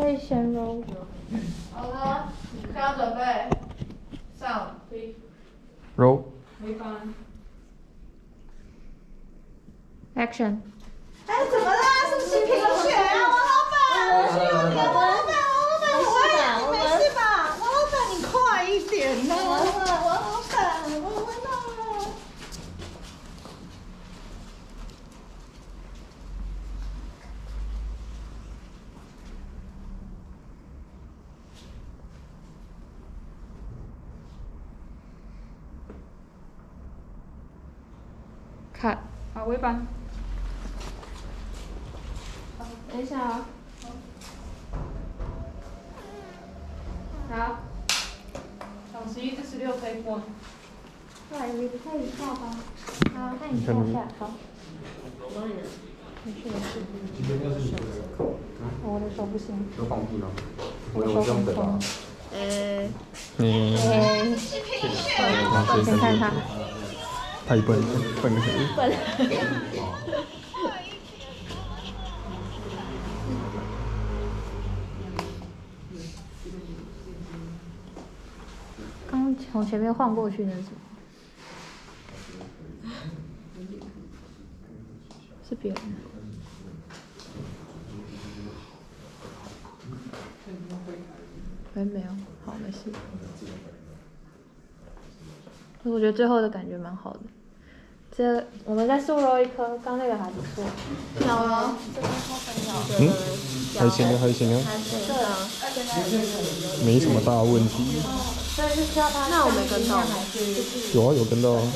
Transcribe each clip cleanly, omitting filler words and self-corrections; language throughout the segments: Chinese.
可以先揉。 好了，大家准备上。 揉。 回翻。 Action。 哎，怎么啦？是不是贫血啊，王老板？我需要你啊，王老板，我没事吧？王老板，你快一点呐！王老板，我闻到了。 看。 好，回翻。 等一下啊。好。 场11至16 take one。 对，你可以跳吧。好，看你跳下。好。没事没事。我的手不行。 有放屁吗？ 我的手很痛。先看他。 太笨了，笨死。 笨。刚从前面晃过去那是什么？是别人。没有，好，没事。我觉得最后的感觉蛮好的。我们再速揉一颗，刚那个还不错。 小了， 还行啊，还行啊。 对啊。 没什么大问题。 所以是需要他。 那我没跟到。 有啊，有跟到啊。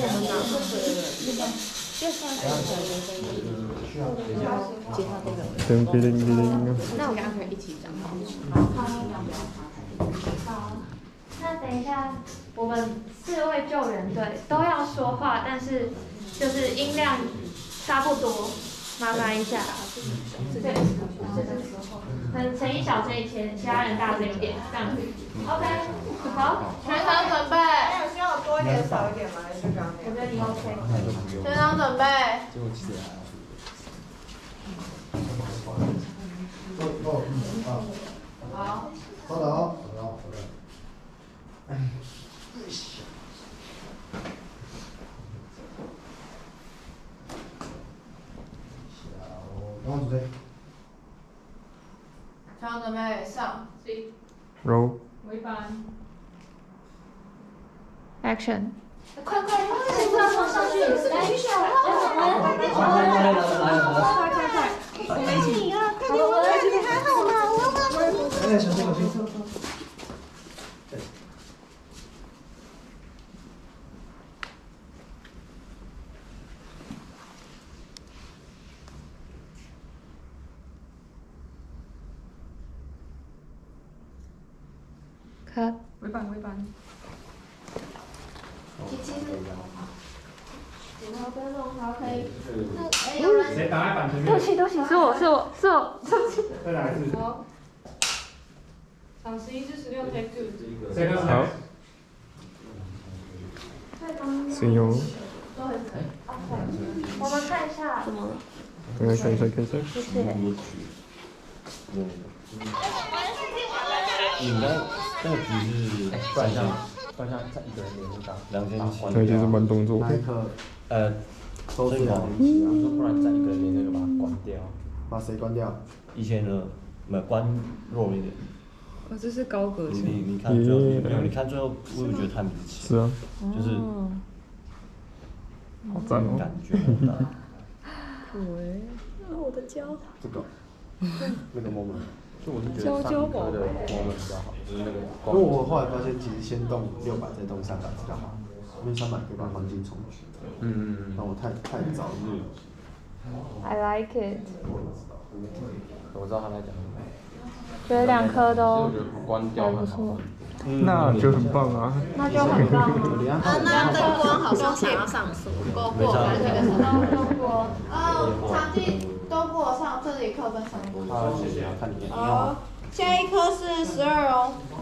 噔哔铃哔铃。 那我跟阿可以一起讲。 好，那等一下，我们4位救援队都要说话，但是就是音量差不多，麻烦一下。对，这个时候，可能陈一小声一些，其他人大声一点，这样子。OK， 好， 全场准备。 还有需要多一点少一点吗？还是刚刚？ 我觉得你 OK。 全场准备。好。 稍等哦，好的。刚准备。 全场准备上。 揉。 回翻。 Action。 快，请不要从上去，来，快，我们一起啊！快点，你还好吗？我要帮你。 哎，小心。 看。 回翻。 好，不要弄，好，可以。 谁挡在板前面？ 对不起，是我。 再来一次。 好。场11至16 take 2。 谁开始？ 好。谁有？ 我们看一下。怎么了？ 看一下。 谢谢。 应该那个局是不然像在一个人连着打那就是慢动作。 那一颗都是两连击啊，说不然在一个人连那个把它关掉。 把谁关掉 1200，没关弱一点。 这是高格线。 你看最后没有？你看最后，我也觉得太明显。 是啊。 就是。 好赞哦。 感觉很大。 对。我的胶。 这个。那个 moment。 就我是觉得上颗的 moment 比较好，就是那个。 因为我后来发现，其实先动600再动300比较好，因为300可以把黄金充足。那我太早入。 I like it。 我知道他在讲什么。 觉得2颗都还不错。 那就很棒啊。 那就很棒啊。 那灯光好像想要上锁。 过中国。 场地都过上，这里课分3过。 好，谢谢啊，看你。 好，下一颗是12哦。